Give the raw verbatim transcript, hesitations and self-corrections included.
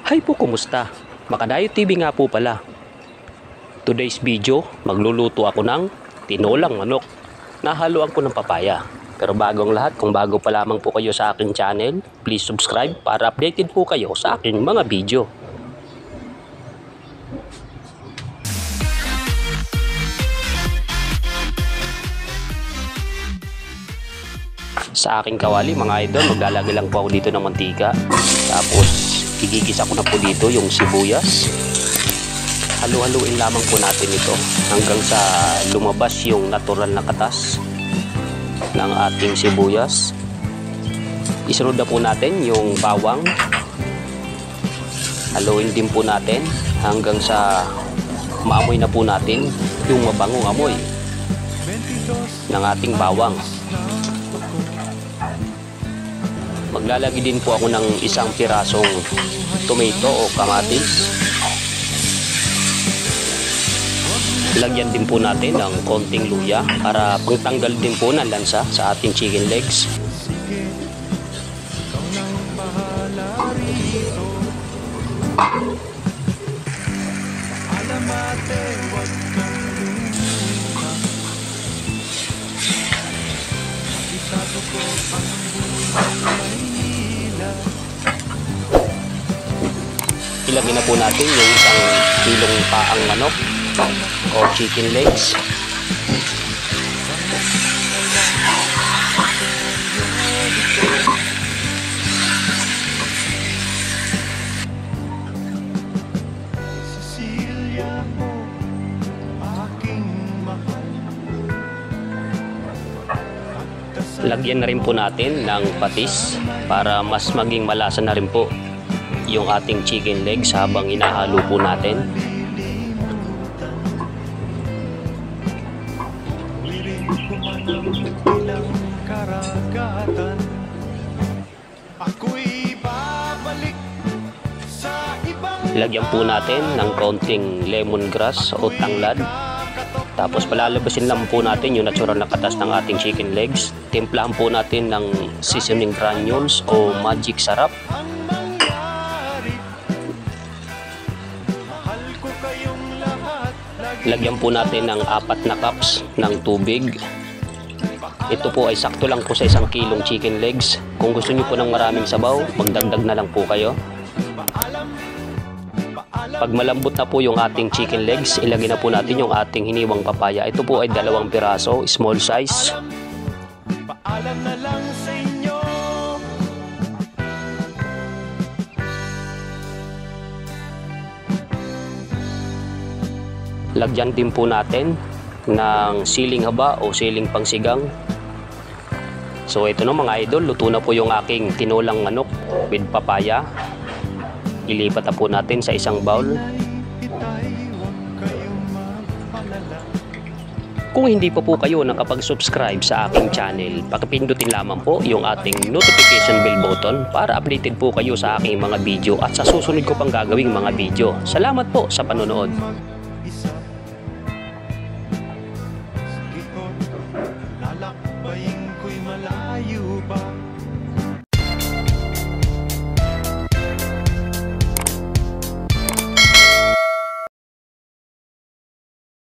Hi po, kumusta? Makadayo T V nga po pala. Today's video, magluluto ako ng tinolang manok. Nahaluan ko ng papaya. Pero bago ang lahat, kung bago pa lamang po kayo sa aking channel, please subscribe para updated po kayo sa aking mga video. Sa aking kawali mga idol, maglalagay lang po ako dito ng mantika. Tapos igigisa ko na po dito yung sibuyas. Halu-haluin lamang po natin ito hanggang sa lumabas yung natural na katas ng ating sibuyas. Isunod na po natin yung bawang. Haluin din po natin hanggang sa maamoy na po natin yung mabangong amoy ng ating bawang. Maglalagay din po ako ng isang pirasong tomato o kamatis. Lagyan din po natin ng konting luya para pagtanggal din po ng lansa sa ating chicken legs. Ilagay na po natin yung isang kilong paang manok o chicken legs. Lagyan na rin po natin ng patis para mas maging malasa na rin po yung ating chicken legs habang inahalo po natin. Lagyan po natin ng konting lemongrass o tanglad. Tapos palalabasin lang po natin yung natural na katas ng ating chicken legs. Timplahan po natin ng seasoning granules o magic sarap. Lagyan po natin ng apat na cups ng tubig. Ito po ay sakto lang po sa isang kilong chicken legs. Kung gusto niyo po ng maraming sabaw, magdagdag na lang po kayo. Pag malambot na po yung ating chicken legs, ilagay na po natin yung ating hiniwang papaya. Ito po ay dalawang piraso, small size. Paalam na lang sa inyo. Lagyan din po natin ng siling haba o siling pangsigang. So ito na mga idol, luto na po yung aking tinolang manok with papaya. Ilipat na po natin sa isang bowl. Kung hindi pa po kayo nakapag-subscribe sa aking channel, pakipindutin lamang po yung ating notification bell button para updated po kayo sa aking mga video at sa susunod ko pang gagawing mga video. Salamat po sa panonood.